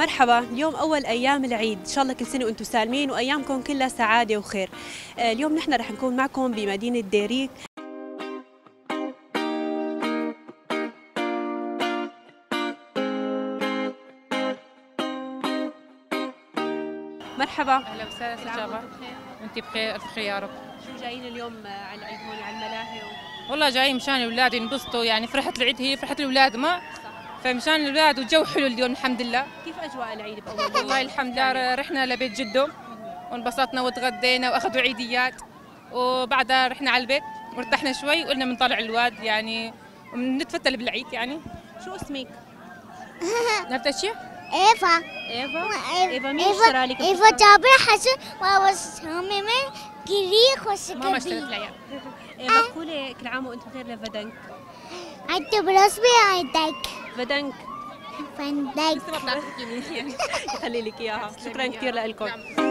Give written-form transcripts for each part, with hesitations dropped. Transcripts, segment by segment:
مرحبا، اليوم أول أيام العيد، إن شاء الله كل سنة وأنتم سالمين وأيامكم كلها سعادة وخير. اليوم نحن رح نكون معكم بمدينة ديريك. مرحبا. أهلا وسهلا سجابة. وأنت بخير، ألف خير يا رب. شو جايين اليوم على العيد هون على الملاهي؟ والله جايين مشان الأولاد ينبسطوا، يعني فرحة العيد هي فرحة الأولاد ما فمشان الأولاد والجو حلو اليوم الحمد لله. كيف أجواء العيد بأول يوم؟ والله الحمد لله رحنا لبيت جده وانبسطنا وتغدينا وأخذوا عيديات وبعدها رحنا على البيت وارتحنا شوي وقلنا بنطلع الأولاد يعني ونتفتل بالعيد يعني. شو اسمك؟ نبتة إيفا. إيفا مين اشترى لك؟ إيفا جابر حسن وأوس همي من كريخ ماما اشترت وسكبي. لي. إيفا قولي كل عام وأنتم بخير لفدنك. عدت برسمي عندك فدنك فندك. يخلي لك إياها، شكرا كثير لكم.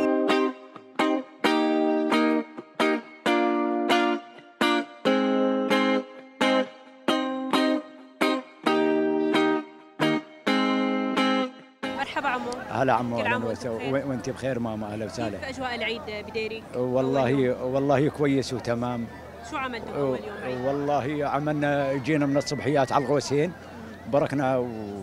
مرحبا عمو. هلا عمو، كل عام اهلا وأنتم وسهلا. بخير. وانت بخير ماما، اهلا وسهلا. كيف أجواء العيد بديري؟ والله كويس وتمام. شو عملتوا أول يوم عيد؟ والله عملنا، جينا من الصبحيات على الغوسين، بركنا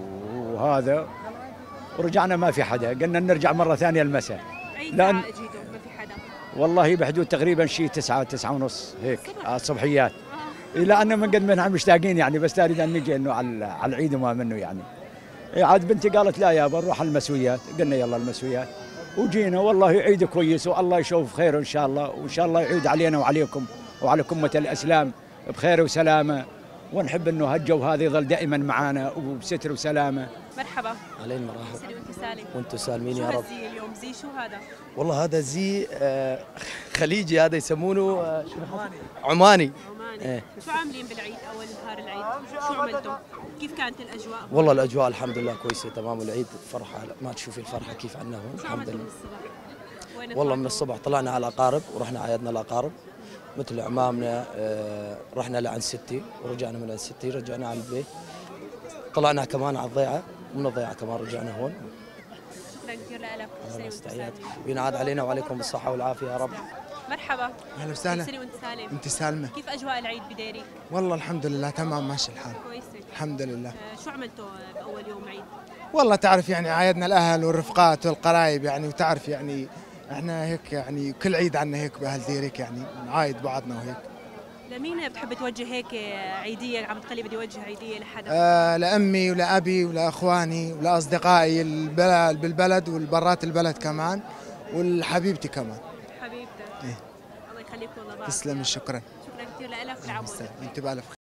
وهذا ورجعنا ما في حدا، قلنا نرجع مرة ثانية المساء. أي لأن- ساعة اجيتوا ما في حدا؟ والله بحدود تقريبا شيء 9 ونص هيك على الصبحيات. لأن من قد ما نحن مشتاقين يعني، بس تريد أن نجي إنه على العيد وما منه يعني. عاد بنتي قالت لا يابا نروح على المسويات، قلنا يلا المسويات وجينا. والله عيد كويس والله يشوف خير ان شاء الله، وان شاء الله يعيد علينا وعليكم وعلى أمة الاسلام بخير وسلامه، ونحب انه هالجو هذا يظل دائما معانا وبستر وسلامه. مرحبا. علينا مرحبا. سنة وأنت سالم. وانتم سالمين شو يا رب. هالزي اليوم؟ زي شو هذا؟ والله هذا زي خليجي، هذا يسمونه عماني. عماني. إيه. شو عاملين بالعيد أول نهار العيد؟ شو عملتوا؟ كيف كانت الأجواء؟ والله الاجواء الحمد لله كويسه تمام، العيد فرحه ما تشوفي الفرحه كيف عندنا هون شو الحمد عملتوا من لله. الصبح؟ وين والله من طلعتوا؟ الصبح طلعنا على الاقارب ورحنا عيدنا الاقارب مثل عمامنا، رحنا لعند ستي ورجعنا من عند ستي رجعنا على البيت، طلعنا كمان على الضيعه ومن الضيعه كمان رجعنا هون. شكرا كثير لك. سنة وأنت استعياد سالمين. وينعاد علينا وعليكم بالصحه والعافيه يا رب. مرحبا. اهلا وسهلا. سنة وأنت سالم. انت سالمه؟ كيف أجواء العيد بديري؟ والله الحمد لله تمام ماشي الحال. كويسة. الحمد لله. شو عملتوا بأول يوم عيد؟ والله تعرف يعني عايدنا الاهل والرفقات والقرايب يعني، وتعرف يعني احنا هيك يعني كل عيد عنا هيك باهل ديرك يعني نعايد بعضنا وهيك. لمين بتحب توجه هيك عيدية؟ عم تقلي بدي أوجه عيدية لحدا. لامي ولابي ولاخواني ولاصدقائي بالبلد والبرات البلد كمان، والحبيبتي كمان. حبيبتك. إيه. الله يخليكم لبعض. تسلمي، شكرا. شكرا كثير لك. العفو. انت بألف خير.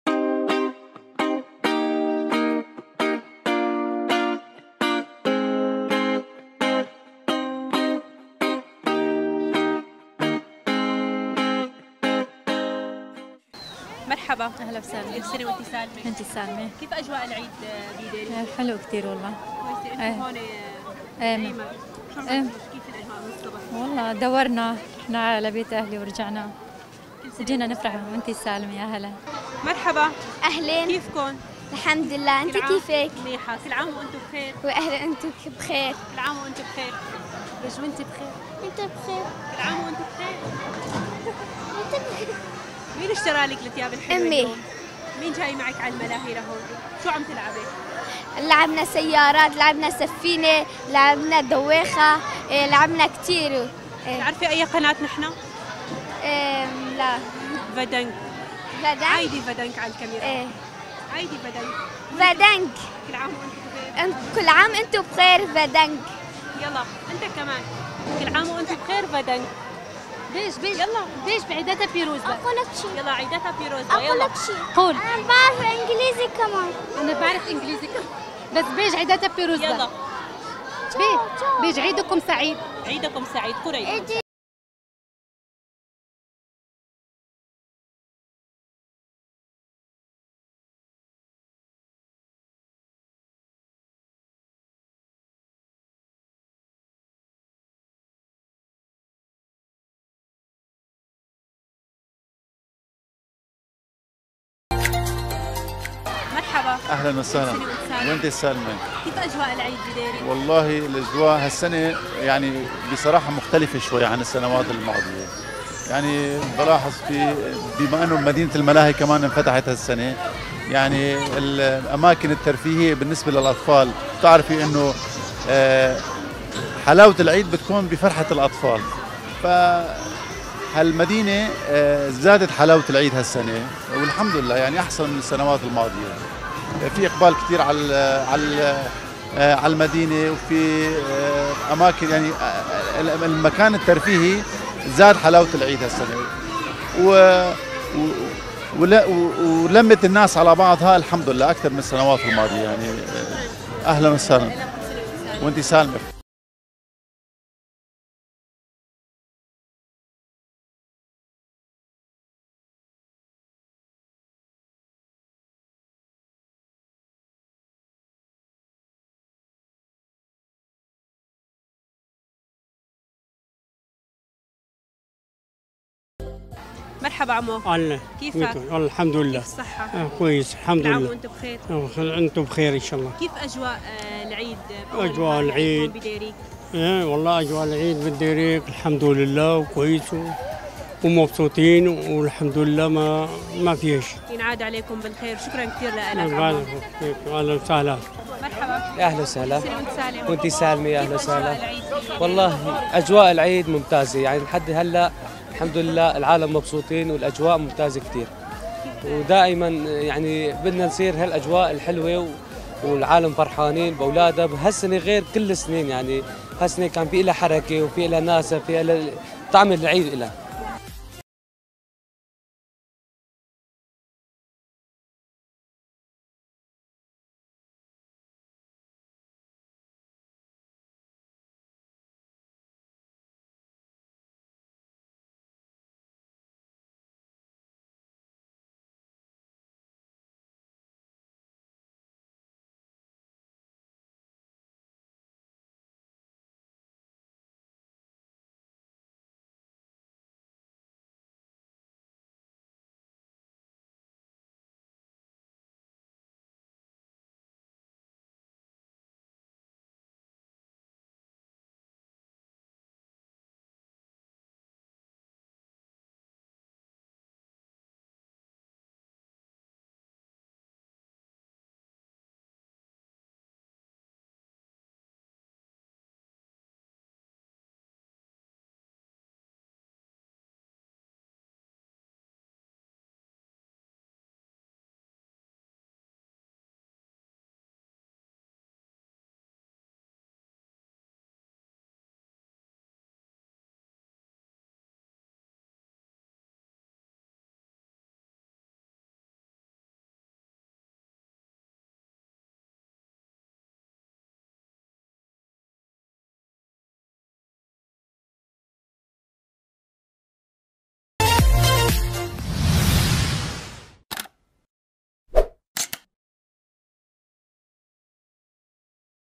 مرحبا. اهلا وسهلا. كل سنة وأنت سالمة. انت سالمه؟ كيف أجواء العيد بديري؟ حلو كثير والله. كويسة. إيه. أنتم هون إيه. نعيمة. شو عملتوا؟ كيف الأجواء من الصبح؟ والله دورنا، رحنا على بيت اهلي ورجعنا، كل سنة جينا نفرح وانت سالمه. يا هلا. مرحبا. أهلين. كيفكم؟ الحمد لله. أنت كل عام كيفك؟ منيحة. كل عام وأنتم بخير. وأهلا أنتم بخير. كل عام وأنتم بخير. بس وأنت بخير. أنت بخير. كل عام وأنتم بخير. أنت بخير. مين اشترى لك الثياب الحلوة أمي. اليوم؟ مين جاي معك على الملاهي لهون؟ شو عم تلعبي؟ لعبنا سيارات، لعبنا سفينة، لعبنا دويخة، لعبنا كثير. بتعرفي أي قناة نحن؟ لا. فدنك. فدنك. عايدي فدنك على الكاميرا. إيه. عايدي فدنك. فدنك. كل عام وأنتم بخير. كل عام أنتم بخير. فدنك. يلا أنت كمان. كل عام وأنتم بخير فدنك. بيش يلا. بيش بعيدتها بيروز بقى. أقول لك شيء. يلا عيدتها بيروزة. أقول يلا. لك شيء. قول. أنا بعرف إنجليزي كمان. انا بعرف انجليزي بس بيج عيدتها بيروز يلا. بقى. بيج عيدكم سعيد. عيدكم سعيد. قريب. مرحبا. مرحبا. اهلا وسهلا. كل سنة وانت سالم. وانت سالمه. كيف اجواء العيد بديري؟ والله الاجواء هالسنه يعني بصراحه مختلفه شوي عن السنوات الماضيه. يعني بلاحظ بما انه مدينه الملاهي كمان انفتحت هالسنه، يعني الاماكن الترفيهيه بالنسبه للاطفال، بتعرفي انه حلاوه العيد بتكون بفرحه الاطفال. هالمدينه زادت حلاوه العيد هالسنه والحمد لله، يعني احسن من السنوات الماضيه. في اقبال كثير على المدينه، وفي اماكن يعني المكان الترفيهي زاد حلاوه العيد هالسنه، ولمت الناس على بعضها الحمد لله اكثر من السنوات الماضيه. يعني اهلا وسهلا وانت سالمه. مرحبا عمو. الله كيفك؟ والله الحمد لله. كيف الصحة؟ كويس الحمد كل عام لله. وانتم بخير. انتم بخير ان شاء الله. كيف اجواء العيد؟ اجواء العيد بديري؟ والله اجواء العيد بديريك الحمد لله وكويس ومبسوطين والحمد لله ما فيها شيء. ينعاد عليكم بالخير، شكرا كثير لك. اهلا وسهلا. مرحبا. يا اهلا وسهلا. وانت سالم. وانت سالمه. يا اهلا وسهلا. والله اجواء العيد ممتازه، يعني لحد هلا الحمد لله العالم مبسوطين والاجواء ممتازه كثير، ودائما يعني بدنا نصير هالاجواء الحلوه والعالم فرحانين باولادها بهالسنه غير كل السنين. يعني هالسنه كان في لها حركه وفي لها ناس، في لها طعم العيد لها.